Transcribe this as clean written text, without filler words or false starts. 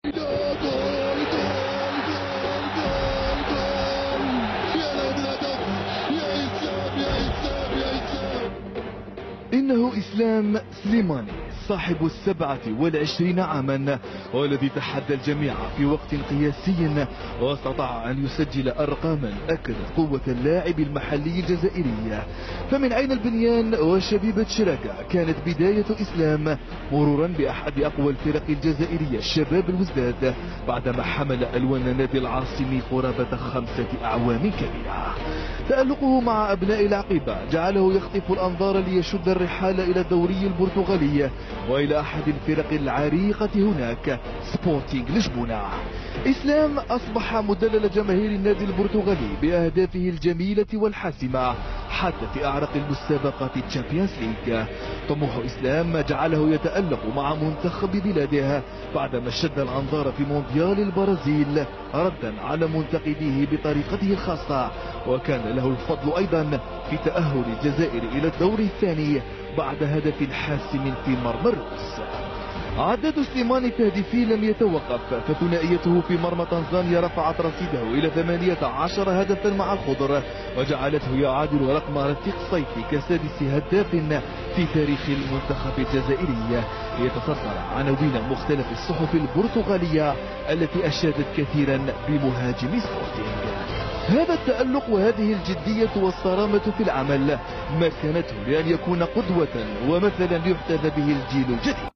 إنه إسلام سليماني صاحب 27 عاما، والذي تحدى الجميع في وقت قياسي، واستطاع أن يسجل أرقاما أكدت قوة اللاعب المحلي الجزائري. فمن عين البنيان وشبيبة شراكة كانت بداية إسلام، مرورا بأحد أقوى الفرق الجزائرية الشباب الوزداد، بعدما حمل ألوان نادي العاصمي قرابة 5 أعوام كاملة. تألقه مع أبناء العقيبة جعله يخطف الأنظار ليشد الرحال إلى الدوري البرتغالي وإلى أحد الفرق العريقة هناك، سبورتينغ لشبونة. إسلام أصبح مدلل جماهير النادي البرتغالي بأهدافه الجميلة والحاسمة حتى في أعرق المسابقات الشامبيونز ليج. طموح إسلام جعله يتألق مع منتخب بلاده بعدما شد الأنظار في مونديال البرازيل ردا على منتقديه بطريقته الخاصة، وكان له الفضل أيضا في تأهل الجزائر إلى الدور الثاني بعد هدف حاسم في مرمى الروس. عداد سليماني التهديفي لم يتوقف، فثنائيته في مرمى تنزانيا رفعت رصيده إلى 18 هدفا مع الخضر، وجعلته يعادل رقم رفيق صيفي كسادس هداف في تاريخ المنتخب الجزائري، ليتصدر عناوين مختلف الصحف البرتغالية التي أشادت كثيرا بمهاجم سبورتينغ. هذا التألق وهذه الجدية والصرامة في العمل مكنته لأن يكون قدوة ومثلا يحتذى به الجيل الجديد.